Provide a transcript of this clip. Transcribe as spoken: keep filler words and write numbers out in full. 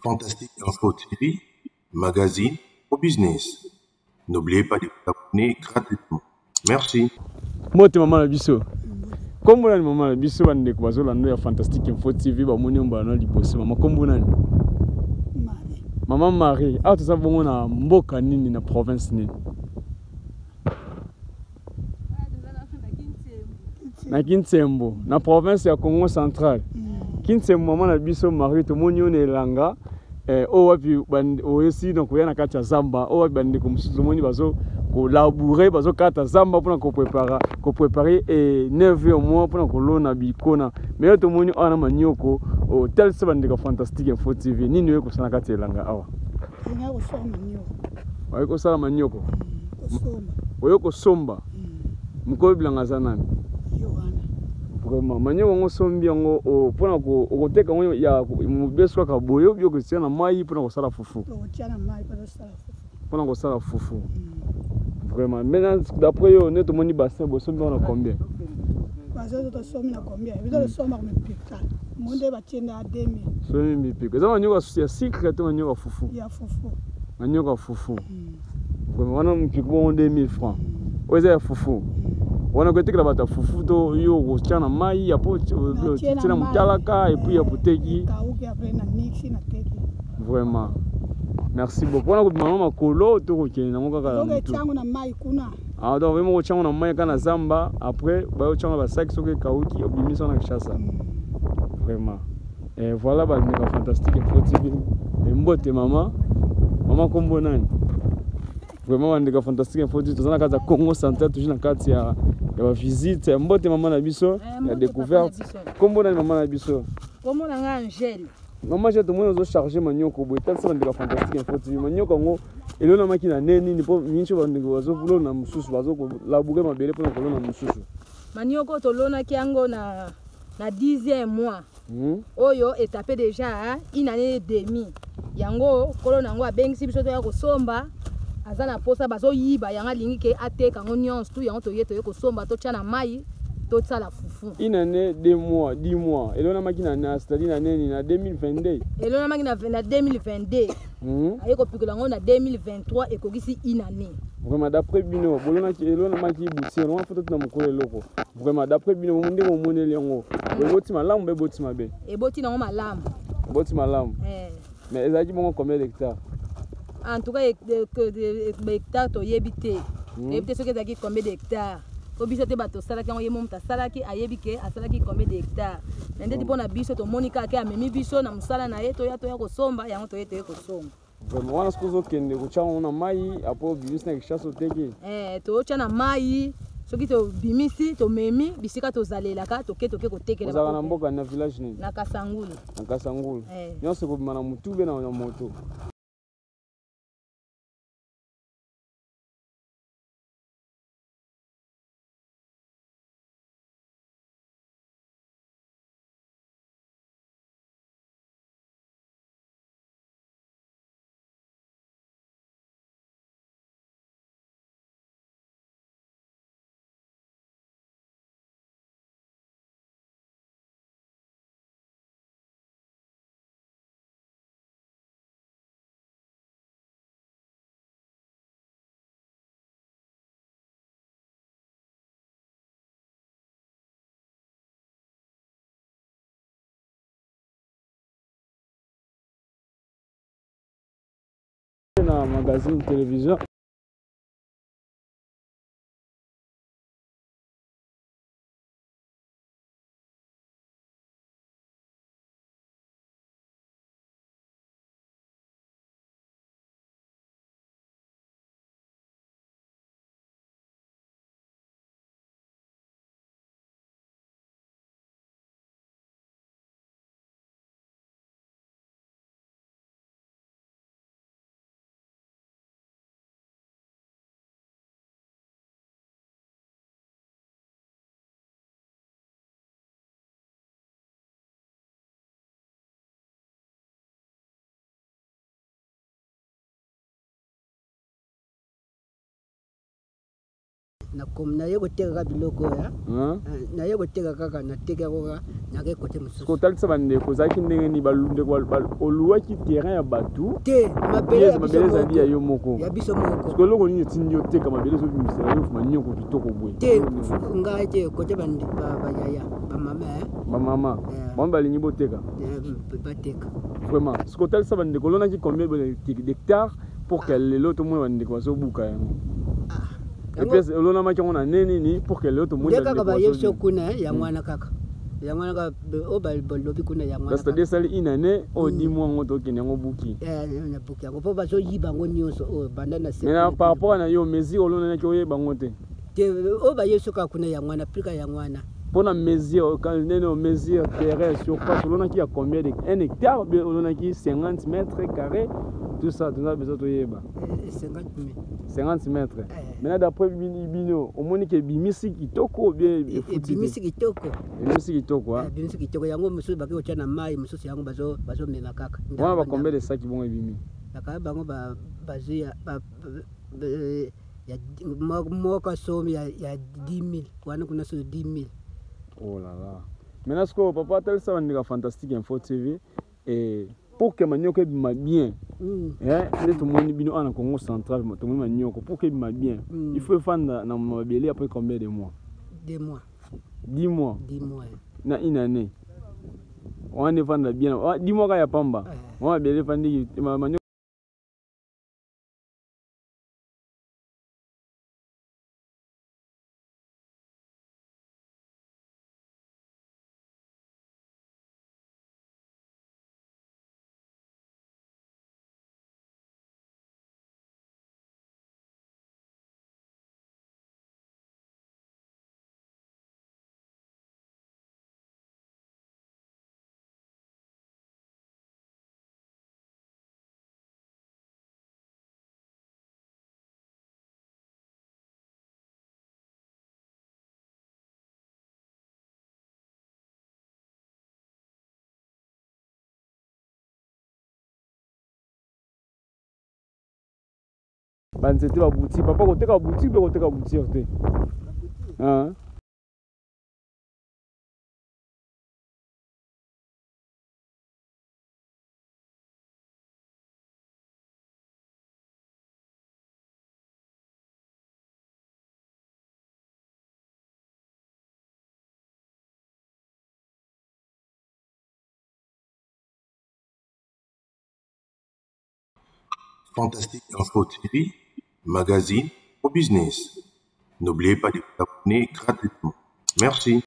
Fantastique Info T V, magazine au business. N'oubliez pas de vous abonner gratuitement. Merci. Mote maman la biso. Kombo nani maman la biso bande ko bazolanda ya Fantastique Info T V ba moni mbana liboso mama kombo nani? Marie. Maman Marie, ah tu sabongo na mboka nini na province nini? Na Kinsembo, na province ya Congo Central. Kinsembo maman la biso Marie to moni on elanga eh o wapi bande o esi donc ya na kati ya zamba o wapi bande ko musuzu moni bazo ko labourer bazo kata zamba pour ko préparer ko préparer et neuf heures mois pour ko lona bikona mais to moni ana manyoko o tel se bande ko Fantastique Info T V nini yo ko sana kati elanga awa Nga ko soma nyoko. wa ko sala manyoko Ko soma. oyo ko somba mko bilanga zanani Yohana. vraiment manyoko ngo sombi ngo o pona ko ko teka ngo ya mubeso ka boyo byo ko sena mai pona ko sala fufu Ko tiana mai pa sala fufu. pona ko sala fufu vraiment maintenant d'après yo neto moni bassin bo sombi on a combien Bazo to somi na combien? Bizo le soma ko mpika. Monde ba tienda deux mille. sombi mipiko za manyoko ya secret to manyoko fufu Ya fufu. manyoko fufu vraiment wana mpiko bon deux mille francs oza ya fufu wana ko tekela bata fufu to yo ko tiana mai ya po tina mutalaka et puis ya poteki Ka uki après na mixi na teki. vraiment merci beaucoup wana ko mama makolo to ko kene nango kaka Donc tiango na mai kuna. ah donc vraiment ko tiango na mai kana zamba après ba yo tiango ba sac soke kauki obimisa na kishasa vraiment et voilà ba ni Fantastique Info T V et mbote mama mama kombo nani vraiment bandika Fantastique Info T V tozana kati ya Congo Central toujours na kati ya ya ba visite mbote mama na biso ya découverte kombo nani mama na biso kombo na nga Angèle mama je to mona zo charger manyoko boy tel ça bandika Fantastique Info T V manyoko ngo elona maki na neni ni po mincho bandika bazo bulo na mususu bazo ko labourer mabele po na kolona mususu manioko tolonaki yango na na dixième mois oyo etapé déjà une année et demie yango kolo nango abengisi biso toya kosomba aza na posa bazoyiba yango alingi ke ateka yango nyonso tu yango toye toye kosomba totia na mai tosala fufu une année deux mois dix mois elona maki na na c'est-à-dire na neni na deux mille vingt-deux elona maki na na deux mille vingt-deux aye kopikola yango na deux mille vingt-trois ekokisi une année vraiment d'après bino bolona ki elona maki buti on photo na mokolo eloko vraiment d'après bino mo ndenge moneli yango boti malamu be boti mabe eboti nango malamu boti malamu eh mais ezaki bongo combien d'hectares en tout cas hectare toyebi te toyebi te soki ezalaki combien d'hectares po biso te bato osalaki yango ye mo moto asalaki ayebi ke asalaki combien d'hectares na ndeti mpo na biso tomoni kaka amemi biso na mosala na ye toya toya kosomba yango toye toye kosomba vraiment wana soki ozokende kotya ngo na mai apo bimisi na kishasa oteki eh totya na mai soki tobimisi tomemi bisika tozalelaka toke toke kotekela ozalaka na mboka na village nini na Kasangulu na Kasangulu nyonso ekobima na motu be na moto na magazine télévision na kom na yego teka biloko ya Hein? na yego teka kaka na teka koka na ke kote mususu Ko talisa bandeko zaki ndenge ni balunde ko oluwaki terrain ya batu te mabele ya mabele biso ezali ya moko yo moko ya biso moko ko loko nini tindi oteka mabele ezobimisela yo fuma nyoko kitoko boye te ngai te kote bandi bayaya bamama bamama Eh. bango balingi boteka bateka vraiment siko talisa bandeko olonaki combien d'hectares pour que lelo tomona bandeko bazobuka yango epuis olonamaki yango na nini ni pour que lelo tomoni nde kaka bayebiso kuna ya mwana kaka ya mwana kaka o balobi kuna ya mwana c'est-à-dire esali inane oyo di mois yango tokende yango buki na buki yango mpo bazoyiba yango nyonso oyo banda na maintenant par rapport na yo mesure olonanaki oyeba yango te te o bayebiso kaka kuna ya mwana prika ya mwana mpona mesure nene o mesure terrain surface olonaki ya combien de un hectare bien olonaki cinquante mètres carrés tout ça toza besoin toyeba cinquante mètres maintenant d'après bino omoni ke ebimisi kitoko ou bien ebimisi kitoko ebimisi kitoko ebimisi kitoko yango mosusu baki kotya na mai mosusu yango bazomema kaka wana bacombien de saki bongo ebimi bakaya bango bazwi moko somi ya dix mille wana kuna so dix mille. Oh là là. Maintenant, ce que papa tel ça va fantastique info T V et pour que manioko bima bien. Hein, c'est tout le monde bino en Congo central, tout le monde manioko pour que bima bien. Il faut faire na na mabeli après combien de mois? Deux mois. Dix mois. Dix mois. Na une année. On est vendre bien. Dix mois ya pamba. On va bien fandi manioko. Banzete ba boutique papa koteka boutique be koteka boutique te hein Fantastique Info T V, magazine au business. N'oubliez pas de vous abonner gratuitement. Merci.